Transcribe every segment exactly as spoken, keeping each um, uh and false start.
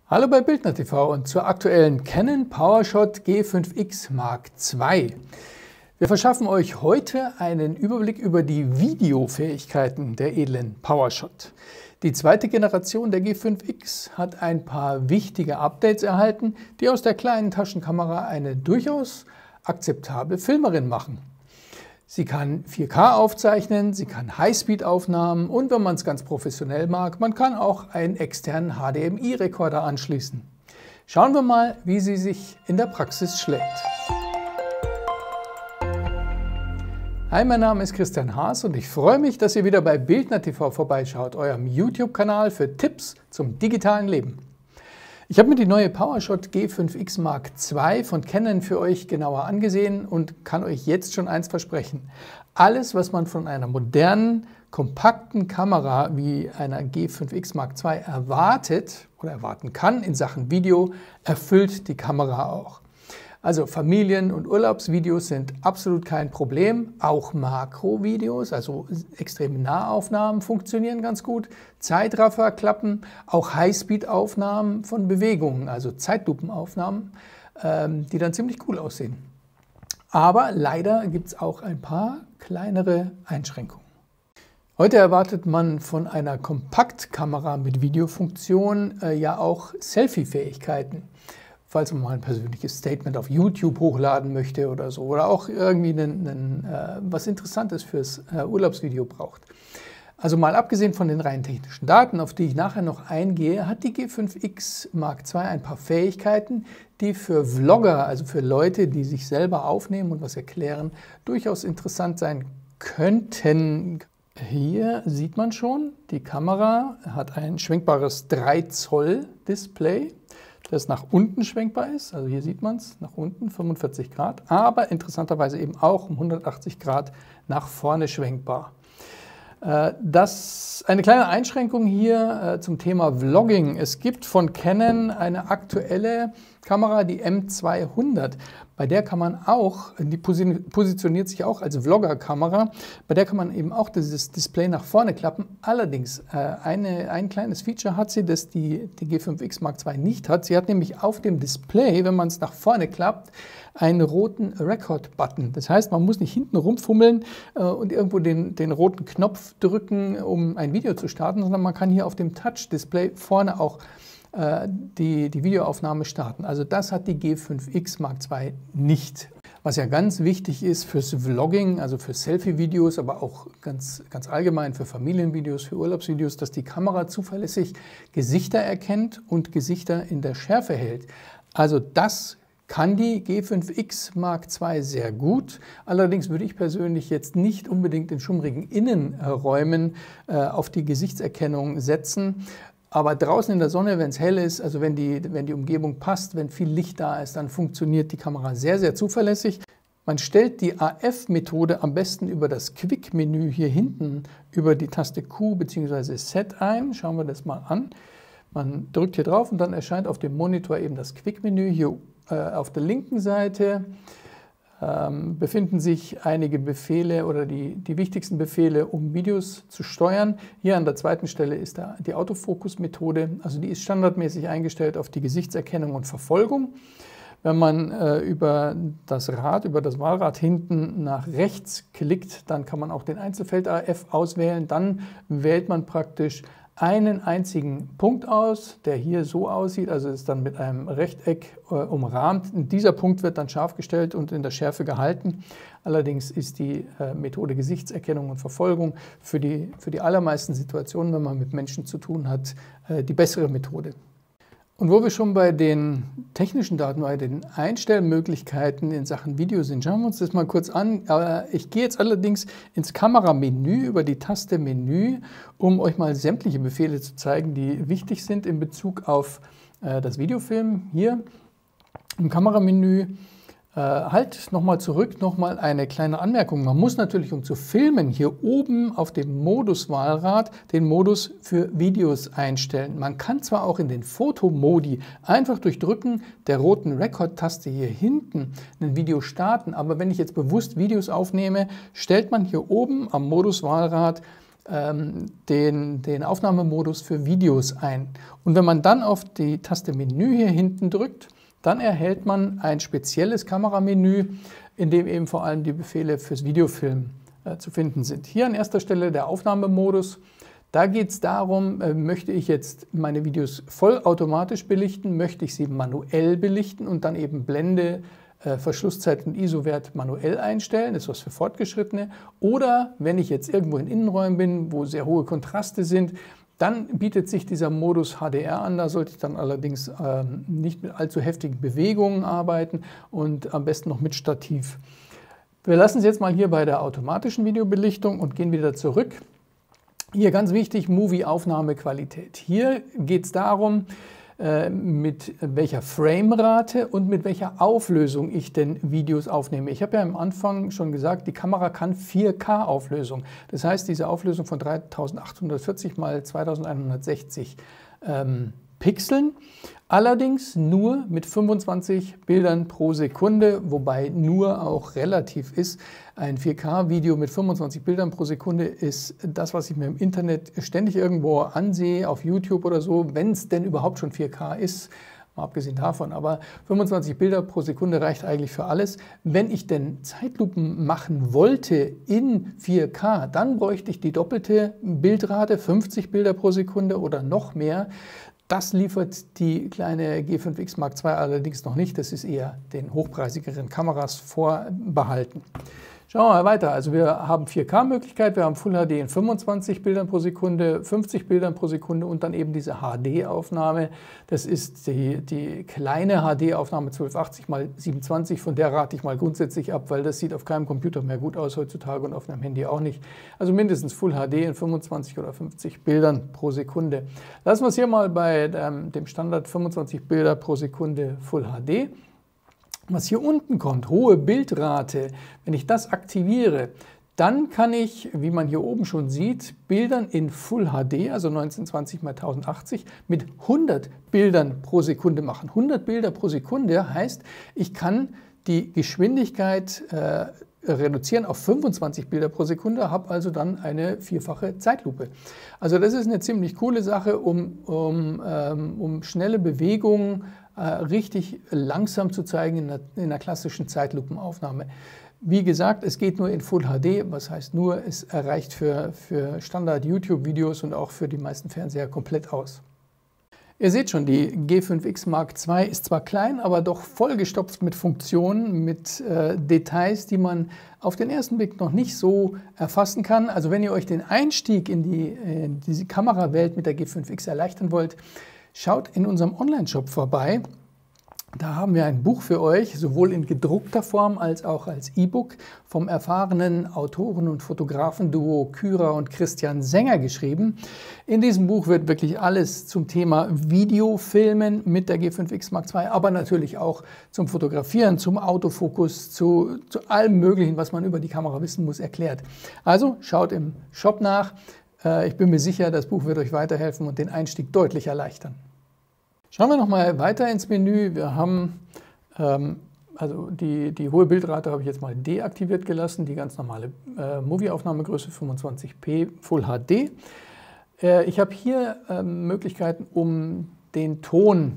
Hallo bei Bildner T V und zur aktuellen Canon PowerShot G fünf X Mark zwei. Wir verschaffen euch heute einen Überblick über die Videofähigkeiten der edlen PowerShot. Die zweite Generation der G fünf X hat ein paar wichtige Updates erhalten, die aus der kleinen Taschenkamera eine durchaus akzeptable Filmerin machen. Sie kann vier K aufzeichnen, sie kann Highspeed-Aufnahmen und wenn man es ganz professionell mag, man kann auch einen externen H D M I-Rekorder anschließen. Schauen wir mal, wie sie sich in der Praxis schlägt. Hi, mein Name ist Christian Haas und ich freue mich, dass ihr wieder bei Bildner T V vorbeischaut, eurem YouTube-Kanal für Tipps zum digitalen Leben. Ich habe mir die neue PowerShot G fünf X Mark zwei von Canon für euch genauer angesehen und kann euch jetzt schon eins versprechen. Alles, was man von einer modernen, kompakten Kamera wie einer G fünf X Mark zwei erwartet oder erwarten kann in Sachen Video, erfüllt die Kamera auch. Also Familien- und Urlaubsvideos sind absolut kein Problem. Auch Makrovideos, also extreme Nahaufnahmen, funktionieren ganz gut. Zeitraffer klappen, auch Highspeed-Aufnahmen von Bewegungen, also Zeitlupenaufnahmen, ähm, die dann ziemlich cool aussehen. Aber leider gibt es auch ein paar kleinere Einschränkungen. Heute erwartet man von einer Kompaktkamera mit Videofunktion äh, ja auch Selfie-Fähigkeiten. Falls man mal ein persönliches Statement auf YouTube hochladen möchte oder so. Oder auch irgendwie einen, einen, äh, was Interessantes fürs äh, Urlaubsvideo braucht. Also mal abgesehen von den rein technischen Daten, auf die ich nachher noch eingehe, hat die G fünf X Mark zwei ein paar Fähigkeiten, die für Vlogger, also für Leute, die sich selber aufnehmen und was erklären, durchaus interessant sein könnten. Hier sieht man schon, die Kamera hat ein schwenkbares drei Zoll Display, das nach unten schwenkbar ist, also hier sieht man es, nach unten fünfundvierzig Grad, aber interessanterweise eben auch um hundertachtzig Grad nach vorne schwenkbar. Das eine kleine Einschränkung hier zum Thema Vlogging. Es gibt von Canon eine aktuelle Kamera, die M zweihundert. Bei der kann man auch, die positioniert sich auch als Vlogger-Kamera, bei der kann man eben auch dieses Display nach vorne klappen. Allerdings eine, ein kleines Feature hat sie, das die, die G fünf X Mark zwei nicht hat. Sie hat nämlich auf dem Display, wenn man es nach vorne klappt, einen roten Record-Button. Das heißt, man muss nicht hinten rumfummeln äh, und irgendwo den, den roten Knopf drücken, um ein Video zu starten, sondern man kann hier auf dem Touch-Display vorne auch äh, die, die Videoaufnahme starten. Also das hat die G fünf X Mark zwei nicht. Was ja ganz wichtig ist fürs Vlogging, also für Selfie-Videos, aber auch ganz, ganz allgemein für Familienvideos, für Urlaubsvideos, dass die Kamera zuverlässig Gesichter erkennt und Gesichter in der Schärfe hält. Also das kann die G fünf X Mark zwei sehr gut. Allerdings würde ich persönlich jetzt nicht unbedingt in schummrigen Innenräumen äh, auf die Gesichtserkennung setzen. Aber draußen in der Sonne, wenn es hell ist, also wenn die, wenn die Umgebung passt, wenn viel Licht da ist, dann funktioniert die Kamera sehr, sehr zuverlässig. Man stellt die A F-Methode am besten über das Quick-Menü hier hinten über die Taste Q bzw. Set ein. Schauen wir das mal an. Man drückt hier drauf und dann erscheint auf dem Monitor eben das Quick-Menü. Hier auf der linken Seite ähm, befinden sich einige Befehle oder die, die wichtigsten Befehle, um Videos zu steuern. Hier an der zweiten Stelle ist da die Autofokus-Methode, also die ist standardmäßig eingestellt auf die Gesichtserkennung und Verfolgung. Wenn man äh, über das Rad, über das Wahlrad hinten nach rechts klickt, dann kann man auch den Einzelfeld A F auswählen. Dann wählt man praktisch einen einzigen Punkt aus, der hier so aussieht, also ist dann mit einem Rechteck äh, umrahmt. Und dieser Punkt wird dann scharf gestellt und in der Schärfe gehalten. Allerdings ist die äh, Methode Gesichtserkennung und Verfolgung für die, für die allermeisten Situationen, wenn man mit Menschen zu tun hat, äh, die bessere Methode. Und wo wir schon bei den technischen Daten, bei den Einstellmöglichkeiten in Sachen Video sind, schauen wir uns das mal kurz an. Ich gehe jetzt allerdings ins Kameramenü über die Taste Menü, um euch mal sämtliche Befehle zu zeigen, die wichtig sind in Bezug auf das Videofilmen. Hier im Kameramenü. Halt nochmal zurück, nochmal eine kleine Anmerkung. Man muss natürlich, um zu filmen, hier oben auf dem Moduswahlrad den Modus für Videos einstellen. Man kann zwar auch in den Fotomodi einfach durch Drücken der roten Record-Taste hier hinten ein Video starten, aber wenn ich jetzt bewusst Videos aufnehme, stellt man hier oben am Moduswahlrad ähm, den, den Aufnahmemodus für Videos ein. Und wenn man dann auf die Taste Menü hier hinten drückt, dann erhält man ein spezielles Kameramenü, in dem eben vor allem die Befehle fürs Videofilmen äh, zu finden sind. Hier an erster Stelle der Aufnahmemodus. Da geht es darum, äh, möchte ich jetzt meine Videos vollautomatisch belichten, möchte ich sie manuell belichten und dann eben Blende, äh, Verschlusszeit und I S O-Wert manuell einstellen, das ist was für Fortgeschrittene. Oder wenn ich jetzt irgendwo in Innenräumen bin, wo sehr hohe Kontraste sind, dann bietet sich dieser Modus H D R an. Da sollte ich dann allerdings äh, nicht mit allzu heftigen Bewegungen arbeiten und am besten noch mit Stativ. Wir lassen es jetzt mal hier bei der automatischen Videobelichtung und gehen wieder zurück. Hier ganz wichtig, Movie-Aufnahmequalität. Hier geht es darum, äh, mit welcher Framerate und mit welcher Auflösung ich denn Videos aufnehme. Ich habe ja am Anfang schon gesagt, die Kamera kann vier K Auflösung. Das heißt, diese Auflösung von dreitausendachthundertvierzig mal zweitausendeinhundertsechzig ähm, Pixeln. Allerdings nur mit fünfundzwanzig Bildern pro Sekunde, wobei nur auch relativ ist. Ein vier K Video mit fünfundzwanzig Bildern pro Sekunde ist das, was ich mir im Internet ständig irgendwo ansehe, auf YouTube oder so, wenn es denn überhaupt schon vier K ist. Mal abgesehen davon, aber fünfundzwanzig Bilder pro Sekunde reicht eigentlich für alles. Wenn ich denn Zeitlupen machen wollte in vier K, dann bräuchte ich die doppelte Bildrate, fünfzig Bilder pro Sekunde oder noch mehr. Das liefert die kleine G fünf X Mark zwei allerdings noch nicht. Das ist eher den hochpreisigeren Kameras vorbehalten. Schauen wir mal weiter. Also wir haben vier K Möglichkeit, wir haben Full H D in fünfundzwanzig Bildern pro Sekunde, fünfzig Bildern pro Sekunde und dann eben diese H D-Aufnahme. Das ist die, die kleine H D-Aufnahme zwölfhundertachtzig mal siebenundzwanzig, von der rate ich mal grundsätzlich ab, weil das sieht auf keinem Computer mehr gut aus heutzutage und auf einem Handy auch nicht. Also mindestens Full H D in fünfundzwanzig oder fünfzig Bildern pro Sekunde. Lassen wir es hier mal bei ähm, dem Standard fünfundzwanzig Bilder pro Sekunde Full H D. Was hier unten kommt, hohe Bildrate, wenn ich das aktiviere, dann kann ich, wie man hier oben schon sieht, Bildern in Full H D, also neunzehnhundertzwanzig mal tausendachtzig, mit hundert Bildern pro Sekunde machen. hundert Bilder pro Sekunde heißt, ich kann die Geschwindigkeit äh, reduzieren auf fünfundzwanzig Bilder pro Sekunde, habe also dann eine vierfache Zeitlupe. Also das ist eine ziemlich coole Sache, um, um, ähm, um schnelle Bewegungen äh, richtig langsam zu zeigen in einer, in einer klassischen Zeitlupenaufnahme. Wie gesagt, es geht nur in Full H D, was heißt nur, es reicht für, für Standard-YouTube-Videos und auch für die meisten Fernseher komplett aus. Ihr seht schon, die G fünf X Mark zwei ist zwar klein, aber doch vollgestopft mit Funktionen, mit äh, Details, die man auf den ersten Blick noch nicht so erfassen kann. Also wenn ihr euch den Einstieg in die, in diese Kamerawelt mit der G fünf X erleichtern wollt, schaut in unserem Online-Shop vorbei. Da haben wir ein Buch für euch, sowohl in gedruckter Form als auch als E-Book vom erfahrenen Autoren- und Fotografen-Duo Kyra und Christian Sänger geschrieben. In diesem Buch wird wirklich alles zum Thema Videofilmen mit der G fünf X Mark zwei, aber natürlich auch zum Fotografieren, zum Autofokus, zu, zu allem Möglichen, was man über die Kamera wissen muss, erklärt. Also schaut im Shop nach. Ich bin mir sicher, das Buch wird euch weiterhelfen und den Einstieg deutlich erleichtern. Schauen wir noch mal weiter ins Menü. Wir haben ähm, also die, die hohe Bildrate habe ich jetzt mal deaktiviert gelassen, die ganz normale äh, Movie-Aufnahmegröße fünfundzwanzig p Full H D. Äh, ich habe hier äh, Möglichkeiten, um den Ton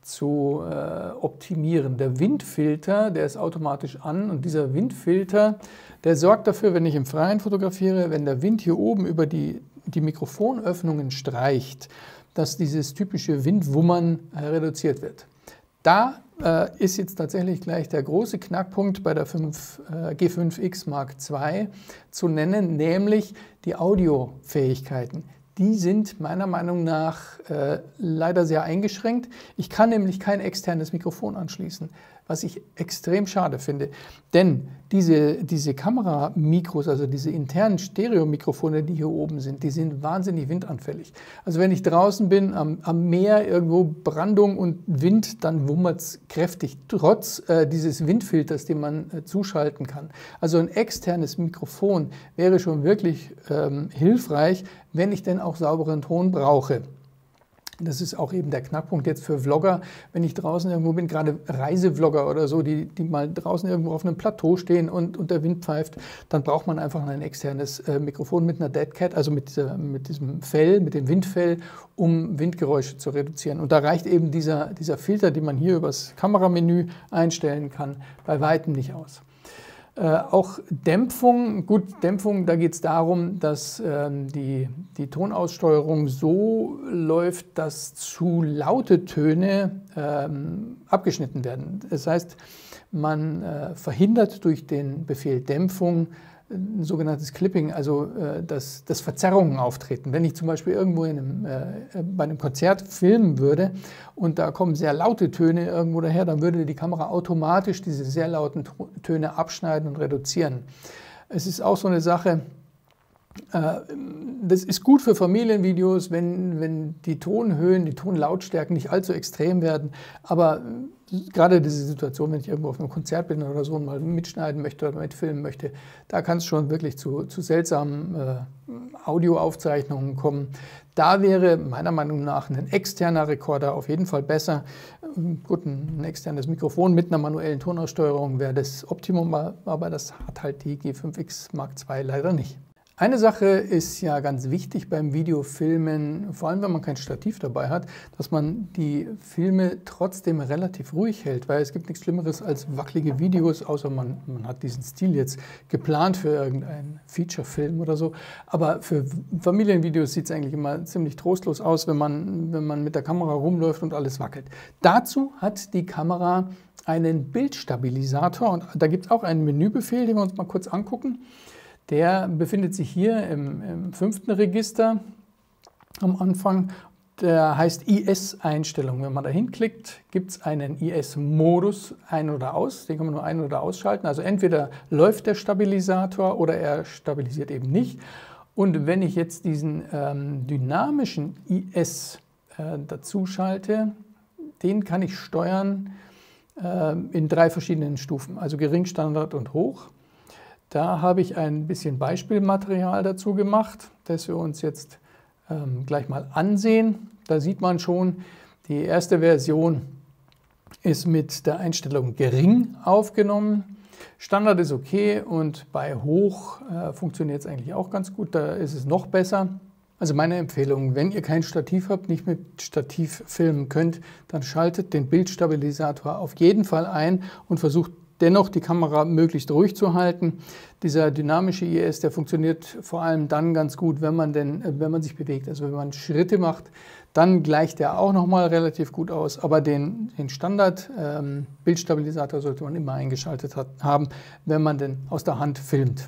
zu äh, optimieren. Der Windfilter, der ist automatisch an und dieser Windfilter, der sorgt dafür, wenn ich im Freien fotografiere, wenn der Wind hier oben über die, die Mikrofonöffnungen streicht, dass dieses typische Windwummern äh, reduziert wird. Da äh, ist jetzt tatsächlich gleich der große Knackpunkt bei der äh, G fünf X Mark zwei zu nennen, nämlich die Audiofähigkeiten. Die sind meiner Meinung nach äh, leider sehr eingeschränkt. Ich kann nämlich kein externes Mikrofon anschließen, was ich extrem schade finde. Denn diese, diese Kameramikros, also diese internen Stereomikrofone, die hier oben sind, die sind wahnsinnig windanfällig. Also wenn ich draußen bin, am, am Meer, irgendwo Brandung und Wind, dann wummert es kräftig, trotz äh, dieses Windfilters, den man äh, zuschalten kann. Also ein externes Mikrofon wäre schon wirklich ähm, hilfreich, wenn ich denn auch sauberen Ton brauche. Das ist auch eben der Knackpunkt jetzt für Vlogger, wenn ich draußen irgendwo bin, gerade Reisevlogger oder so, die, die mal draußen irgendwo auf einem Plateau stehen und, und der Wind pfeift, dann braucht man einfach ein externes äh, Mikrofon mit einer Dead Cat, also mit, äh, mit diesem Fell, mit dem Windfell, um Windgeräusche zu reduzieren. Und da reicht eben dieser, dieser Filter, den man hier übers Kameramenü einstellen kann, bei weitem nicht aus. Äh, auch Dämpfung, gut, Dämpfung, da geht es darum, dass ähm, die, die Tonaussteuerung so läuft, dass zu laute Töne ähm, abgeschnitten werden. Das heißt, man äh, verhindert durch den Befehl Dämpfung ein sogenanntes Clipping, also äh, dass, dass Verzerrungen auftreten. Wenn ich zum Beispiel irgendwo in einem, äh, bei einem Konzert filmen würde und da kommen sehr laute Töne irgendwo daher, dann würde die Kamera automatisch diese sehr lauten Töne abschneiden und reduzieren. Es ist auch so eine Sache, äh, das ist gut für Familienvideos, wenn, wenn die Tonhöhen, die Tonlautstärken nicht allzu extrem werden, aber gerade diese Situation, wenn ich irgendwo auf einem Konzert bin oder so und mal mitschneiden möchte oder mitfilmen möchte, da kann es schon wirklich zu, zu seltsamen äh, Audioaufzeichnungen kommen. Da wäre meiner Meinung nach ein externer Rekorder auf jeden Fall besser. Gut, ein externes Mikrofon mit einer manuellen Tonaussteuerung wäre das Optimum, aber das hat halt die G fünf X Mark zwei leider nicht. Eine Sache ist ja ganz wichtig beim Videofilmen, vor allem wenn man kein Stativ dabei hat, dass man die Filme trotzdem relativ ruhig hält, weil es gibt nichts Schlimmeres als wackelige Videos, außer man, man hat diesen Stil jetzt geplant für irgendeinen Feature-Film oder so. Aber für Familienvideos sieht es eigentlich immer ziemlich trostlos aus, wenn man, wenn man mit der Kamera rumläuft und alles wackelt. Dazu hat die Kamera einen Bildstabilisator und da gibt es auch einen Menübefehl, den wir uns mal kurz angucken. Der befindet sich hier im, im fünften Register am Anfang. Der heißt I S-Einstellung. Wenn man da hinklickt, gibt es einen I S-Modus ein- oder aus. Den kann man nur ein- oder ausschalten. Also entweder läuft der Stabilisator oder er stabilisiert eben nicht. Und wenn ich jetzt diesen ähm, dynamischen I S äh, dazu schalte, den kann ich steuern äh, in drei verschiedenen Stufen, also gering, Standard und hoch. Da habe ich ein bisschen Beispielmaterial dazu gemacht, das wir uns jetzt ähm, gleich mal ansehen. Da sieht man schon, die erste Version ist mit der Einstellung gering aufgenommen. Standard ist okay und bei hoch äh, funktioniert es eigentlich auch ganz gut, da ist es noch besser. Also meine Empfehlung, wenn ihr kein Stativ habt, nicht mit Stativ filmen könnt, dann schaltet den Bildstabilisator auf jeden Fall ein und versucht dennoch die Kamera möglichst ruhig zu halten. Dieser dynamische I S, der funktioniert vor allem dann ganz gut, wenn man, denn, wenn man sich bewegt. Also wenn man Schritte macht, dann gleicht der auch nochmal relativ gut aus. Aber den, den Standard-Bildstabilisator ähm, sollte man immer eingeschaltet hat, haben, wenn man denn aus der Hand filmt.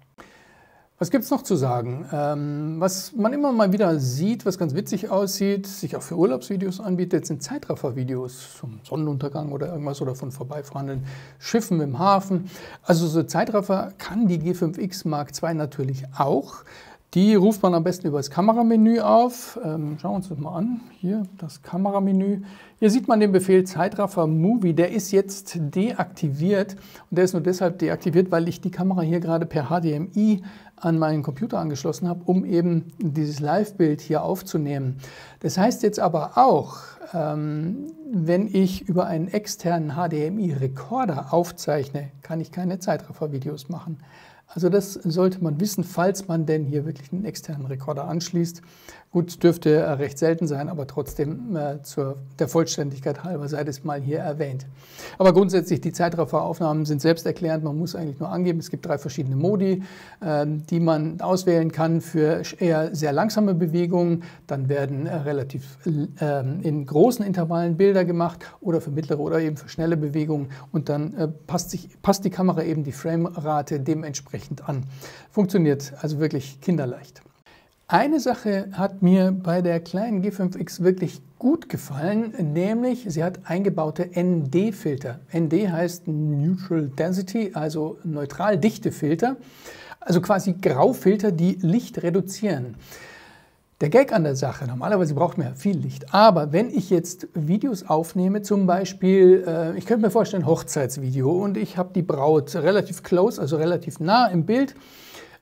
Was gibt es noch zu sagen? Ähm, was man immer mal wieder sieht, was ganz witzig aussieht, sich auch für Urlaubsvideos anbietet, sind Zeitraffer-Videos zum Sonnenuntergang oder irgendwas oder von vorbeifahrenden Schiffen im Hafen. Also so Zeitraffer kann die G fünf X Mark zwei natürlich auch. Die ruft man am besten über das Kameramenü auf. Ähm, schauen wir uns das mal an. Hier das Kameramenü. Hier sieht man den Befehl Zeitraffer Movie. Der ist jetzt deaktiviert. Und der ist nur deshalb deaktiviert, weil ich die Kamera hier gerade per H D M I an meinen Computer angeschlossen habe, um eben dieses Live-Bild hier aufzunehmen. Das heißt jetzt aber auch, ähm, wenn ich über einen externen H D M I-Rekorder aufzeichne, kann ich keine Zeitraffer-Videos machen. Also das sollte man wissen, falls man denn hier wirklich einen externen Rekorder anschließt. Gut, dürfte recht selten sein, aber trotzdem äh, zur der Vollständigkeit halber sei das mal hier erwähnt. Aber grundsätzlich, die Zeitrafferaufnahmen sind selbsterklärend. Man muss eigentlich nur angeben, es gibt drei verschiedene Modi, äh, die man auswählen kann für eher sehr langsame Bewegungen. Dann werden äh, relativ äh, in großen Intervallen Bilder gemacht oder für mittlere oder eben für schnelle Bewegungen. Und dann äh, passt, sich, passt die Kamera eben die Framerate dementsprechend an. Funktioniert also wirklich kinderleicht. Eine Sache hat mir bei der kleinen G fünf X wirklich gut gefallen, nämlich sie hat eingebaute N D-Filter. N D heißt Neutral Density, also neutral dichte Filter, also quasi Graufilter, die Licht reduzieren. Der Gag an der Sache, normalerweise braucht man ja viel Licht, aber wenn ich jetzt Videos aufnehme, zum Beispiel, äh, ich könnte mir vorstellen, Hochzeitsvideo und ich habe die Braut relativ close, also relativ nah im Bild,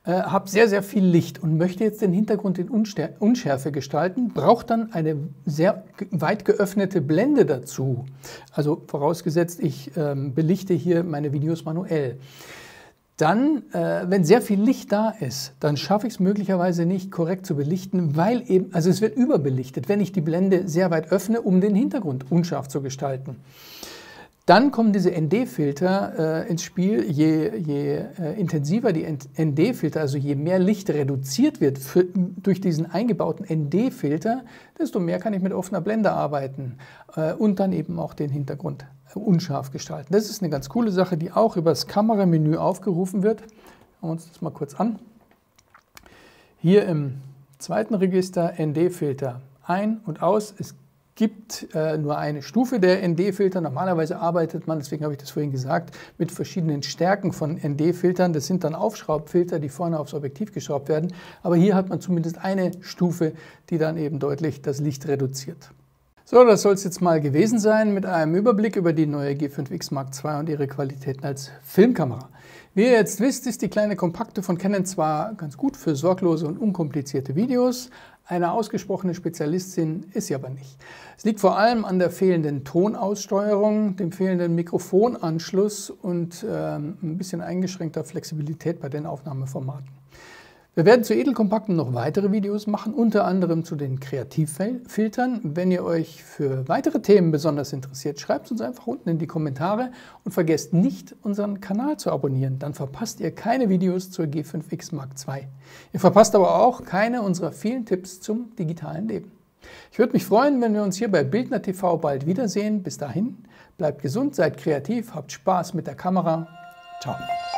äh, habe sehr, sehr viel Licht und möchte jetzt den Hintergrund in Unster- Unschärfe gestalten, brauche dann eine sehr weit geöffnete Blende dazu. Also vorausgesetzt, ich ähm, belichte hier meine Videos manuell. Dann, äh, wenn sehr viel Licht da ist, dann schaffe ich es möglicherweise nicht korrekt zu belichten, weil eben, also es wird überbelichtet, wenn ich die Blende sehr weit öffne, um den Hintergrund unscharf zu gestalten. Dann kommen diese N D-Filter äh, ins Spiel. Je, je äh, intensiver die N D-Filter, also je mehr Licht reduziert wird für, durch diesen eingebauten N D-Filter, desto mehr kann ich mit offener Blende arbeiten äh, und dann eben auch den Hintergrund unscharf gestalten. Das ist eine ganz coole Sache, die auch über das Kameramenü aufgerufen wird. Schauen wir uns das mal kurz an. Hier im zweiten Register N D-Filter ein und aus. Es gibt äh, nur eine Stufe der N D-Filter. Normalerweise arbeitet man, deswegen habe ich das vorhin gesagt, mit verschiedenen Stärken von N D-Filtern. Das sind dann Aufschraubfilter, die vorne aufs Objektiv geschraubt werden. Aber hier hat man zumindest eine Stufe, die dann eben deutlich das Licht reduziert. So, das soll es jetzt mal gewesen sein mit einem Überblick über die neue G fünf X Mark zwei und ihre Qualitäten als Filmkamera. Wie ihr jetzt wisst, ist die kleine Kompakte von Canon zwar ganz gut für sorglose und unkomplizierte Videos, eine ausgesprochene Spezialistin ist sie aber nicht. Es liegt vor allem an der fehlenden Tonaussteuerung, dem fehlenden Mikrofonanschluss und ähm, ein bisschen eingeschränkter Flexibilität bei den Aufnahmeformaten. Wir werden zu Edelkompakten noch weitere Videos machen, unter anderem zu den Kreativfiltern. Wenn ihr euch für weitere Themen besonders interessiert, schreibt es uns einfach unten in die Kommentare und vergesst nicht, unseren Kanal zu abonnieren. Dann verpasst ihr keine Videos zur G fünf X Mark zwei. Ihr verpasst aber auch keine unserer vielen Tipps zum digitalen Leben. Ich würde mich freuen, wenn wir uns hier bei Bildner T V bald wiedersehen. Bis dahin, bleibt gesund, seid kreativ, habt Spaß mit der Kamera. Ciao.